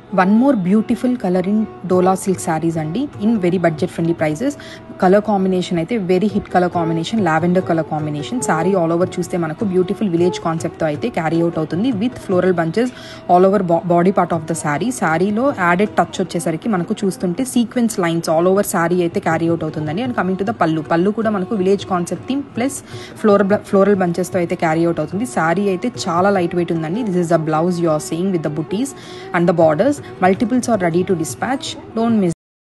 One more beautiful color in Dola silk sarees andi in very budget friendly prices. Color combination aithe very hit color combination, lavender color combination. Saree all over chuste manaku beautiful village concept tho aithe carry out avutundi with floral bunches all over body part of the saree. Saree lo added touch vachesariki manaku chustunte sequence lines all over saree aithe carry out avutundandi. And coming to the pallu kuda manaku village concept theme plus floral bunches tho aithe carry out avutundi. Saree aithe chaala lightweight undandi. This is the blouse you are seeing with the booties and the borders. Multiples are ready to dispatch. Don't miss.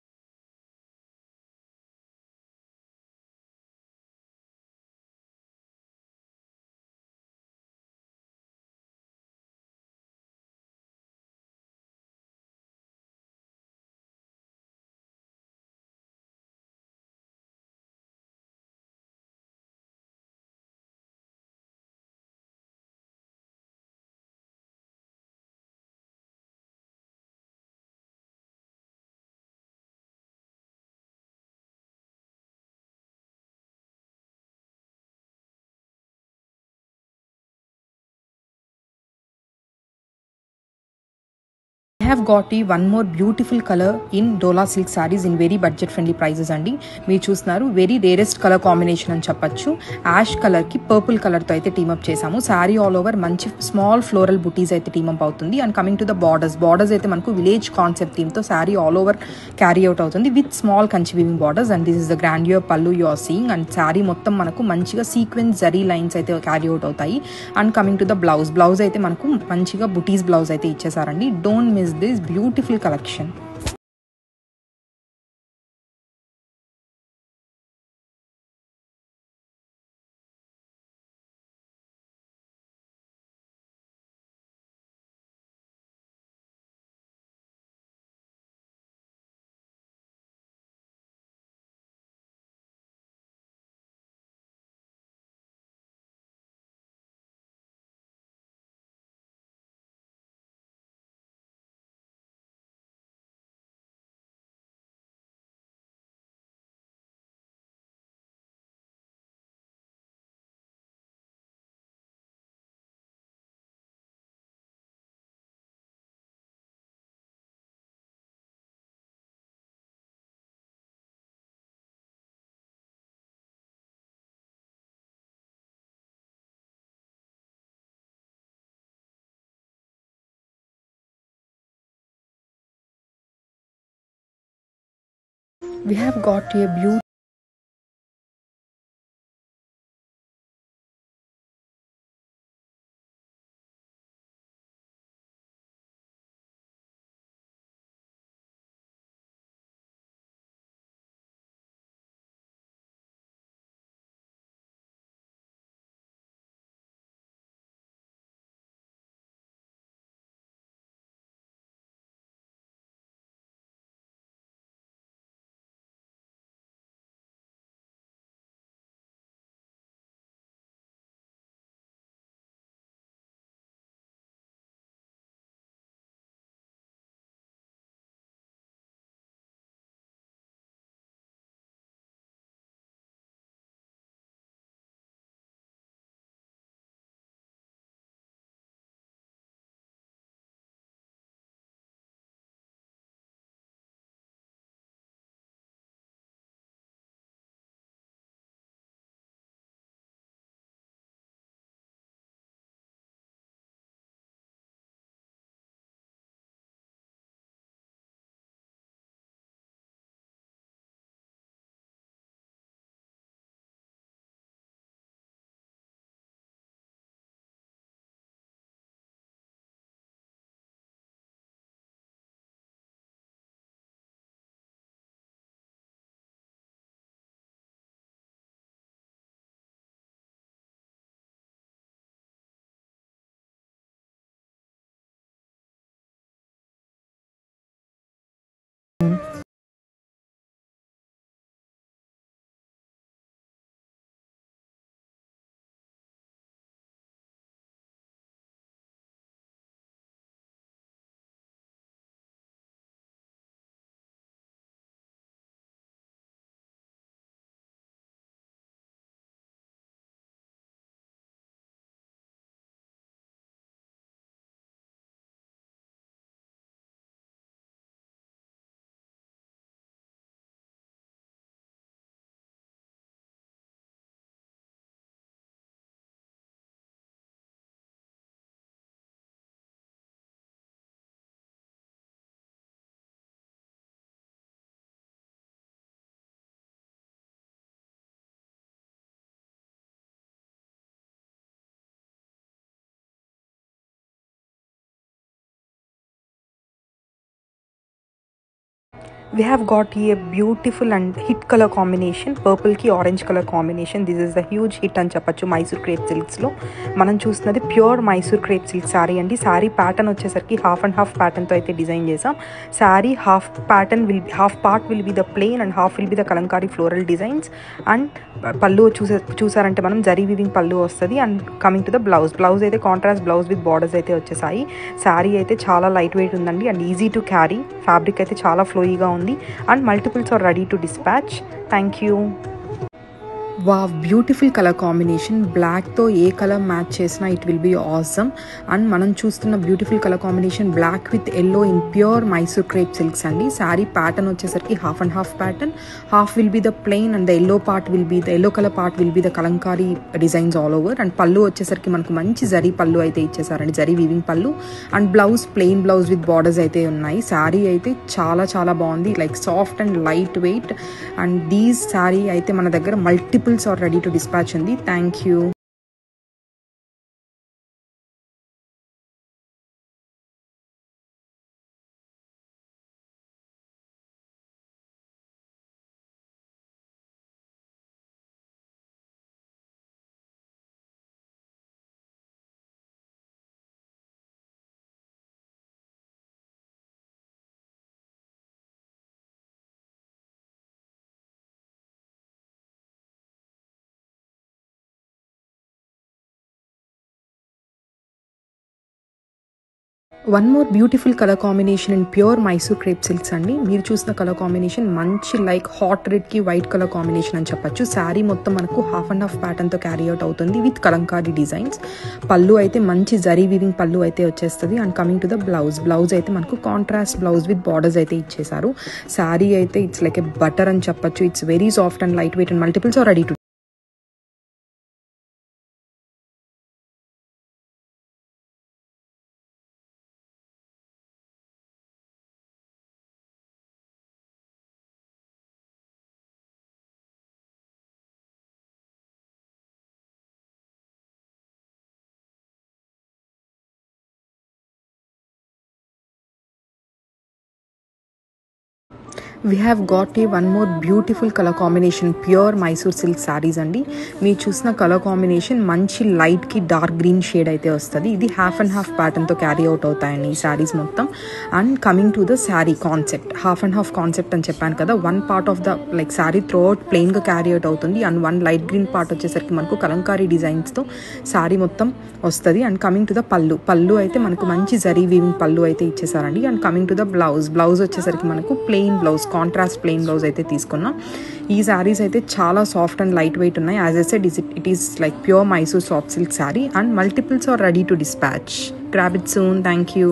Have got one more beautiful color in Dola silk sarees in very budget friendly prices andi. Meer chustunnaru very rarest color combination ani cheppachu. Ash color ki purple color tho aithe team up chesamu. Saree all over manchi small floral booties aithe team up avutundi. And coming to the borders aithe manaku village concept theme tho saree all over carry out avutundi with small kanchi weaving borders. And this is the grandeur pallu you are seeing. And saree mottam manaku manchiga sequence zari lines aithe carry out avutayi. And coming to the blouse aithe manaku manchiga booties blouse aithe ichesarandi. Don't miss this beautiful collection. We have got a beautiful We have got a beautiful and hit color combination, purple ki orange color combination. This is a huge hit అని చెప్పొచ్చు Mysore crepe silks లో. మనం చూస్తున్నది pure Mysore crepe silk sari అండి. Sari pattern వచ్చేసరికి half and half pattern తో అయితే design చేసాం. Sari half part will be the plain and half will be the Kalamkari floral designs. And pallu చూసారంటే మనం జరీ వీవింగ్ పళ్ళు వస్తుంది. And coming to the blouse అయితే కాంట్రాస్ట్ బ్లౌజ్ విత్ బార్డర్స్ అయితే వచ్చేసాయి. సారీ అయితే చాలా లైట్ వెయిట్ ఉందండి and easy to carry. Fabric అయితే చాలా ఫ్లోయిగా ఉంది and multiples are ready to dispatch. Thank you. Wow, beautiful colour combination. బ్లాక్తో ఏ కలర్ మ్యాచ్ చేసినా it will be awesome. And మనం చూస్తున్న beautiful colour combination black with yellow in pure Mysore crepe silks అండి. Sari pattern వచ్చేసరికి half and half pattern. Half will be the plain and the yellow colour part will be the Kalamkari designs all over. And pallu వచ్చేసరికి మనకు మంచి జరీ పళ్ళు అయితే ఇచ్చేసారండి, zari weaving pallu. And plain blouse with borders అయితే ఉన్నాయి. శారీ అయితే చాలా చాలా బాగుంది, like soft and light weight. And these sari అయితే మన దగ్గర multiples are ready to dispatch ఉంది. Thank you. One more beautiful colour combination in pure Mysore crepe silks అండి. మీరు చూసిన కలర్ కాంబినేషన్ మంచి లైక్ హాట్ రెడ్ కి వైట్ కలర్ కాంబినేషన్ అని చెప్పొచ్చు. శారీ మొత్తం మనకు హాఫ్ అండ్ హాఫ్ ప్యాటర్న్ తో క్యారీ అవుట్ అవుతుంది విత్ కలంకారీ డిజైన్స్. పళ్ళు అయితే మంచి జరీ వీవింగ్ పళ్ళు అయితే వచ్చేస్తుంది. And coming to the blouse అయితే మనకు కాంట్రాస్ట్ బ్లౌజ్ విత్ బార్డర్స్ అయితే ఇచ్చేసారు. శారీ అయితే ఇట్స్ లైక్ ఎ బటర్ అని చెప్పొచ్చు. It's very soft and light weight and multiples are ready to. We have got one more beautiful colour combination pure Mysore silk saris అండి. మీరు చూసిన కలర్ కాంబినేషన్ మంచి లైట్కి dark green shade అయితే వస్తుంది. ఇది హాఫ్ అండ్ హాఫ్ ప్యాటర్న్తో క్యారీ అవుట్ అవుతాయండి ఈ శారీస్ మొత్తం. And coming to the sari concept, half and half concept అని చెప్పాను కదా. One part of the like sari throughout ప్లెయిన్గా క్యారీ అవుట్ అవుతుంది. And one light green part వచ్చేసరికి మనకు కలంకారీ డిజైన్స్తో శారీ మొత్తం వస్తుంది. అండ్ కమింగ్ టు ద పళ్ళు అయితే మనకు మంచి జరీ వీవింగ్ పళ్ళు అయితే ఇచ్చేసారండి. And coming to the blouse వచ్చేసరికి మనకు plain blouse, contrast plain blouse అయితే తీసుకున్నాం. ఈ శారీస్ అయితే చాలా సాఫ్ట్ అండ్ లైట్ వెయిట్ ఉన్నాయి. As I said it is like pure Mysore soft silk sari and multiples are ready to dispatch. Grab it soon. Thank you.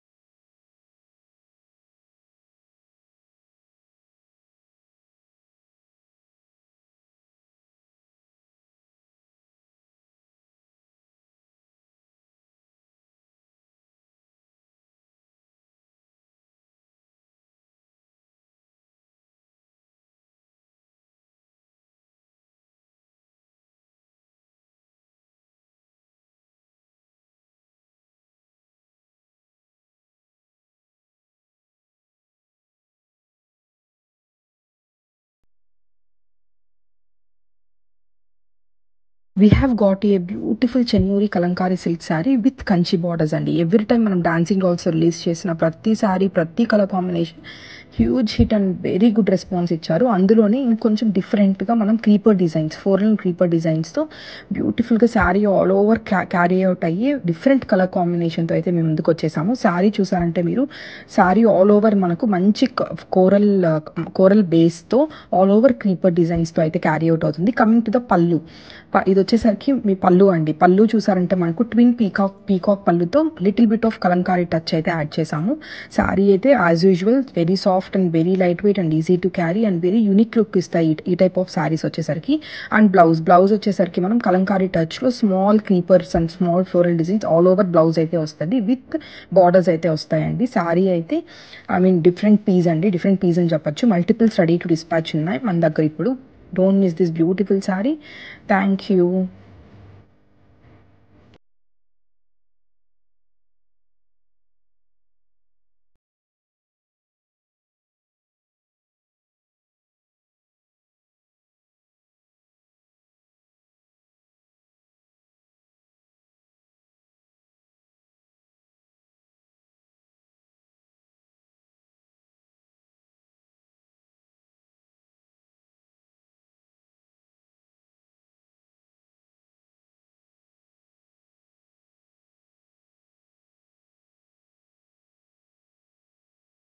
We have got a beautiful Chennuri Kalankari silk saree with Kanchi borders అండి. Every time మనం dancing dolls release చేసిన ప్రతి సారీ, ప్రతి colour combination huge hit and very good response ఇచ్చారు. అందులోనే ఇంకొంచెం డిఫరెంట్గా మనం క్రీపర్ డిజైన్స్, ఫోరల్ క్రీపర్ డిజైన్స్తో బ్యూటిఫుల్గా sari all over carry out అయ్యి డిఫరెంట్ కలర్ కాంబినేషన్తో అయితే మేము ముందుకు వచ్చేసాము. శారీ చూసారంటే మీరు, శారీ ఆల్ ఓవర్ మనకు మంచి కోరల్ బేస్తో ఆల్ ఓవర్ క్రీపర్ డిజైన్స్తో అయితే క్యారీ అవుట్ అవుతుంది. కమింగ్ టు ద పళ్ళు, ఇది వచ్చేసరికి మీ పళ్ళు అండి. పళ్ళు చూసారంటే మనకు ట్విన్ పీకాక్ పళ్ళుతో little bit of Kalamkari touch అయితే యాడ్ చేసాము. శారీ అయితే as usual very soft and very light weight and easy to carry and very unique look ఇస్తాయి ఈ టైప్ ఆఫ్ శారీస్ వచ్చేసరికి. అండ్ బ్లౌజ్ వచ్చేసరికి మనం కలంకారీ టచ్లో small creepers and small floral designs all over blouse అయితే వస్తుంది విత్ బార్డర్స్ అయితే వస్తాయండి. శారీ అయితే డిఫరెంట్ పీస్ అని చెప్పొచ్చు. మల్టిపుల్స్ రెడీ టు డిస్పాచ్ ఉన్నాయి మన దగ్గర ఇప్పుడు. Don't miss this beautiful saree. Thank you.